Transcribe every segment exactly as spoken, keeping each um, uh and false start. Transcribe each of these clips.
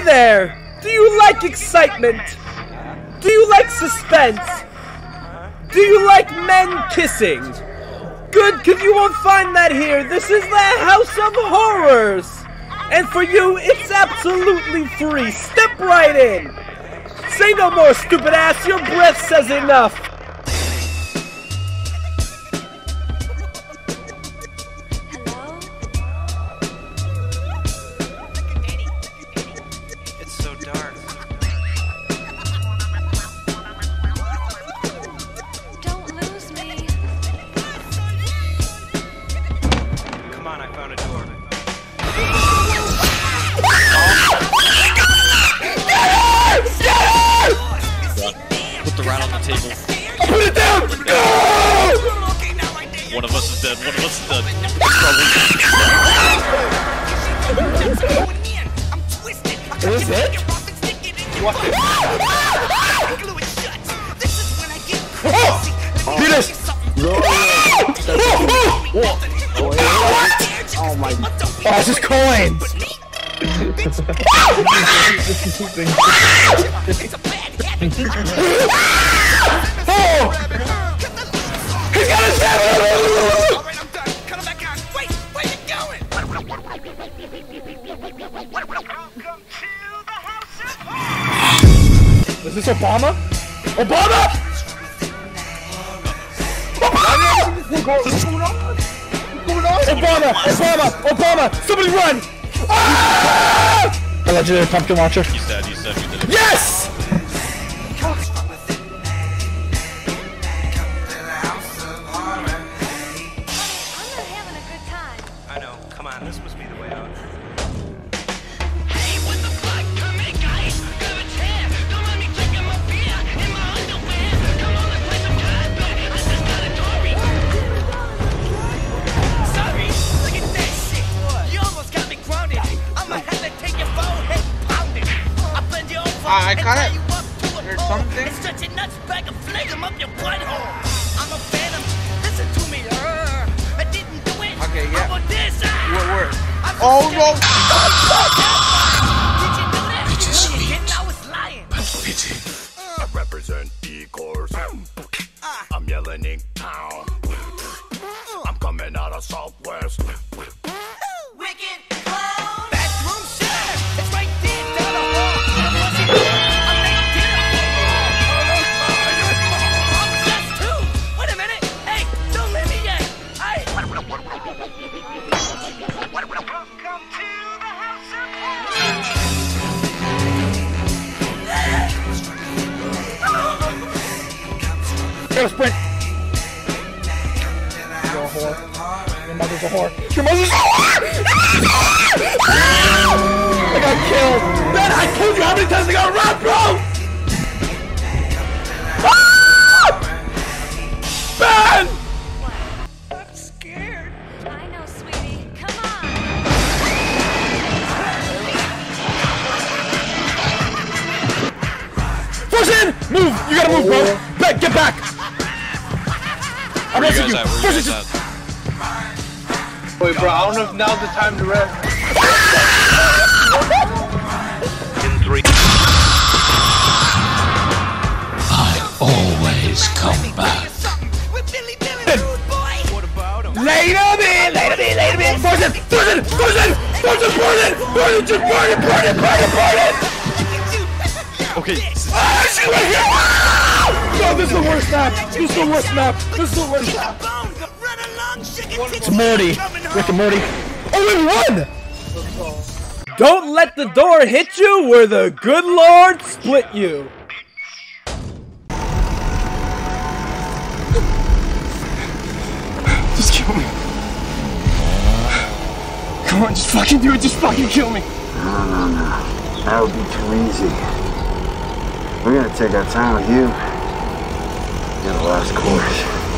there! Do you like excitement? Do you like suspense? Do you like men kissing? Good, because you won't find that here. This is the House of Horrors. And for you, it's absolutely free. Step right in. Say no more, stupid ass. Your breath says enough. Hello? It's so dark. Don't lose me. Come on, I found a door. Put the rat on the table. Put it down! Go! One of us is dead. One of us is dead. Is it? What? Oh! Venus! Oh my. Oh, it's just coins! Oh! He's got his head! Alright, I'm done. Cut him back out. Wait, where you going? Welcome to the House of Horrors. Is this Obama? Obama! What's going on? What's going on? Obama! Obama! Obama! Somebody run! Ah! A legendary pumpkin launcher. You said, you said, you did it. Yes! I know. Come on, this must be the way out. Sorry, look at that shit. You almost got me grounded. I'ma have to take your forehead pounded. I'll bend you over I and kinda tie you up to a heard pole something. and stretch your nuts back and fling them up your butthole. I'm a phantom. Listen to me. Uh, I didn't do it. Okay, yeah. How about this? Ah! Where, where? I'm Oh just no! Did you do that? Bittersweet. You didn't. I was lying. Pity. I represent E-Course. I'm yelling in town. I'm coming out of Southwest. Wicked clown. Bathroom share. It's right there down the hall. I'm rushing in. I'm right there. I'm just two. Wait a minute. Hey, don't leave me yet. Hey. Welcome to the House of Horrors. Gotta sprint! You're a whore. Your mother's a whore. Your mother's a whore! I got killed! Ben, I told you how many times I got robbed, bro! Ah! Ben! I'm scared. I know, sweetie. Come on. Push in! Move! You gotta move, bro! Ben, get back! I'm Where you resting guys you! at? Where Push you it! guys Just... at? Wait, bro, I don't know if now's the time to rest. In three. Always come back. With Billy Billy, rude boy. What about him? Later, man! Later, man! Later, man! Push it! Push it! Push it! Push it! Burn it! Burn it! Just burn it! Burn it! Burn it! Burn it! Okay. Ah, she's right here! Ah! No, this is the worst map! This is the worst map! This is the worst map! It's Morty! Rick and Morty! Oh, we won! Don't let the door hit you where the good Lord split you! Just kill me. Come on, just fucking do it. Just fucking kill me. No, no, no. That would be too easy. We're gonna take our time with you. You're the last course.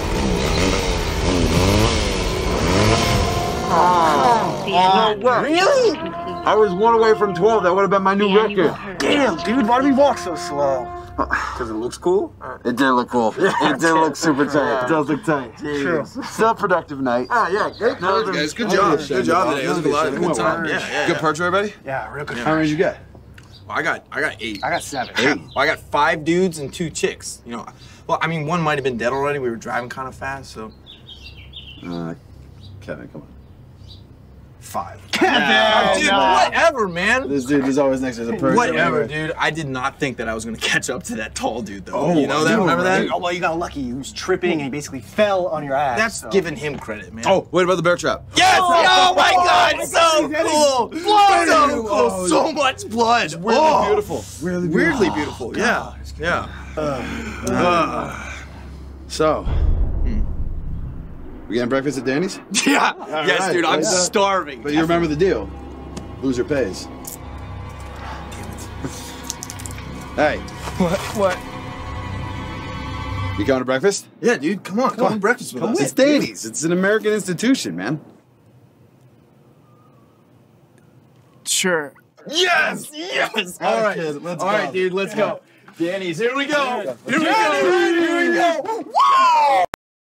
Oh, really? I was one away from twelve. That would have been my new record. Damn, dude, why do we walk so slow? Because it looks cool? It did look cool. It did look super tight. It does look tight. True. Still a productive night. Ah, yeah, great. No, guys, good job. Good job today. It was a lot. Good time. Yeah, yeah. Good perch, everybody? Yeah, real good. How many did you get? Well, I got I got eight. I got seven. Eight. Well, I got five dudes and two chicks. You know, well, I mean, one might have been dead already. We were driving kind of fast, so. Uh, Kevin, come on. Five. Kevin, dude, no. whatever, man. This dude is always next to the person. Whatever, dude. I did not think that I was gonna catch up to that tall dude, though. Oh, you know that? I know, Remember right? that? Oh, well, you got lucky. He was tripping and he basically fell on your ass. That's so. giving him credit, man. Oh, what about the bear trap? Yes! Oh, Oh, my oh, God! oh, So my God. cool! Blood! So cool! Oh, So much blood! Weirdly oh. beautiful. Weirdly beautiful. Weirdly beautiful. Yeah. Yeah. Uh, Uh. So, we getting breakfast at Danny's? Yeah. Yes, right, dude. I'm yeah. starving. But you remember the deal. Loser pays. Hey, What? What? you going to breakfast? Yeah, dude. Come on. Come, on. Breakfast with us. It's Danny's. It's an American institution, man. Sure. Yes. Yes. All right. kid, let's All go. right, dude. Let's go. Danny's. Here we go. Here we go.